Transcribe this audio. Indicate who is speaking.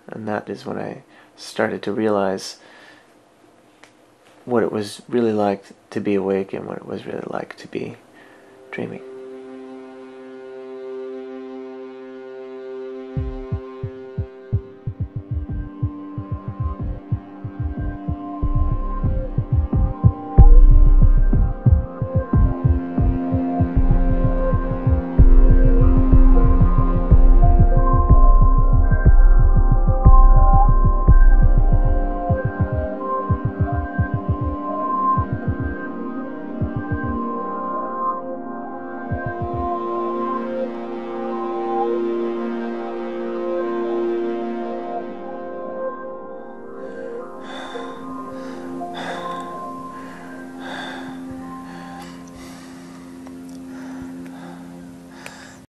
Speaker 1: And that is when I started to realize what it was really like to be awake and what it was really like to be dreaming.